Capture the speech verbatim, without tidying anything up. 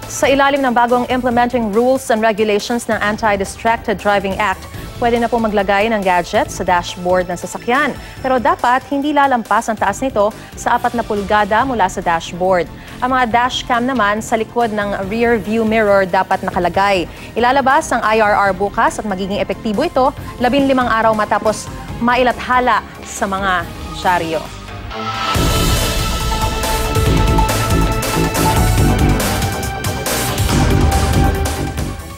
Sa ilalim ng bagong Implementing Rules and Regulations ng Anti-Distracted Driving Act, pwede na po maglagay ng gadget sa dashboard ng sasakyan. Pero dapat hindi lalampas ang taas nito sa apat na pulgada mula sa dashboard. Ang mga dashcam naman sa likod ng rear view mirror dapat nakalagay. Ilalabas ang I R R bukas at magiging epektibo ito labing limang araw matapos mailathala sa mga dyaryo.